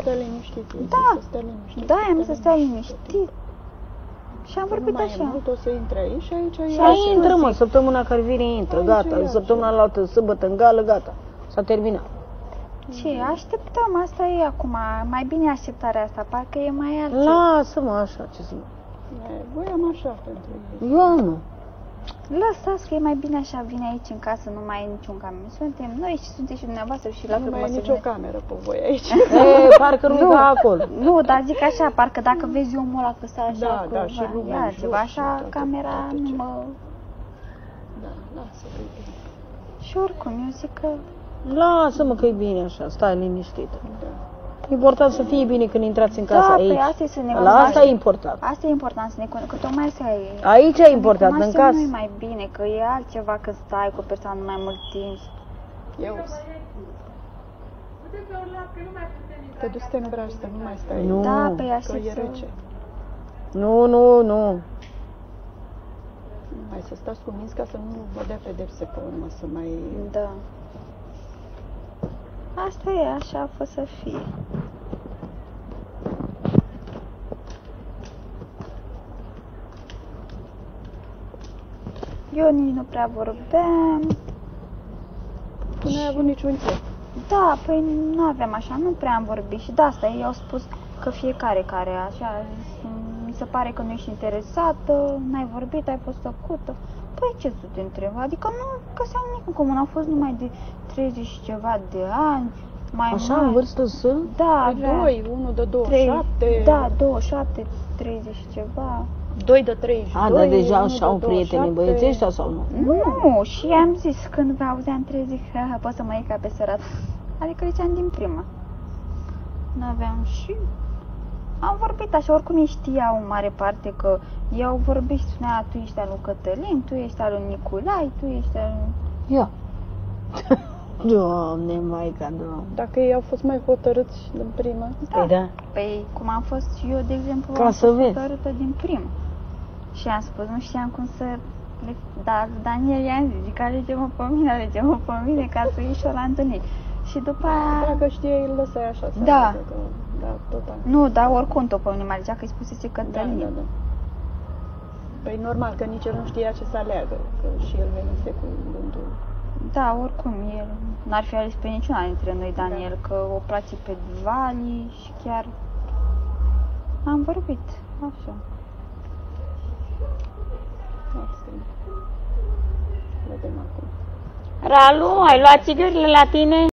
stă liniștit. Da. Să stea liniștit. Da, am să stea liniștit. Și am vorbit nu mai așa. E mult, o să intre aici și aici Și aici intră, mă, săptămâna care vine intră, Aici gata. e Săptămâna la altă, sâmbătă în gală, gata. S-a terminat. Ce, așteptăm, asta e acum, mai bine așteptarea asta, parcă e mai altceva. Lasă-mă așa, ce să mă... Voiam așa pentru ei. Eu nu. Lăsați că e mai bine așa, vine aici în casă, nu mai e niciun camion. Suntem noi și sunteți și dumneavoastră și la Nu fel mai mă e să nicio vine. cameră pe voi aici. E, parcă nu ca acolo. Nu, dar zic așa, parcă dacă vezi omul ăla că stă așa Da, cu da, și lumea în ceva, jur așa, și toate- camera toate nu ce- mă... Da, lasă că e bine. Și oricum, eu zic că... Lasă-mă că e bine așa, stai liniștit. Da. Important să fie bine când intrați în casa Da, aici. păi asta e să ne La asta cunoaștem. e important. Asta e important, să ne cunoaștem, că tocmai asta e... Aici e Să ne important, în cunoaștem casă. noi mai bine, că e altceva că stai cu o persoană mai mult timp. Eu te duci să te îmbraci, să nu mai stai. Nu. Da, pe Că așa e rece. Nu. Mai să stați cu minți ca să nu vă dea pedepse pe urmă, să mai... Da. Asta e, așa a fost să fie. Eu nici nu prea vorbeam. Tu n-ai avut niciun chef. Da, păi nu aveam așa, nu prea am vorbit și de asta ei au spus că fiecare care așa, mi se pare că nu ești interesată, n-ai vorbit, ai fost tăcută. Păi ce să te întreb? Adică nu găseam nimic în comun, au fost numai de 30 și ceva de ani, mai Așa mari. în vârstă sunt? Da, Pe avea doi, unul de 27. Da, 27, 30 și ceva. 2 de 32. A, dar deja unul așa au de prieteni 27. băieții ăștia sau nu? Nu, și am zis, când vă auzeam 30, pot să mă iei ca pe sărat. Adică ziceam din prima. N-aveam și... Am vorbit așa, oricum ei știau în mare parte că ei au vorbit și spunea, tu ești al lui Cătălin, tu ești al lui Niculai, tu ești al lui... Ia. Doamne, Maica, Doamne. Dacă ei au fost mai hotărâți din prima. Păi da. Păi, cum am fost și eu, de exemplu, Ca am să fost vezi. hotărâtă din prima. Și am spus, nu știam cum să... Dar Daniel i-am zis, zic, alege-mă pe mine, ca să ieși la întâlniri. Și după aia... Dacă știai, îl lăsai așa. Să Da. aleagă, că, da, total. Nu, dar oricum tot pe mine mă alegea, că îi spusese Da, Cătălin. da. Păi normal că nici el nu știa ce să aleagă, că și el venise cu gândul. Da, oricum, el n-ar fi ales pe niciuna dintre noi, Daniel, că o place pe Vali și chiar am vorbit, așa. Vedem acum. Ralu, ai luat țigările la tine?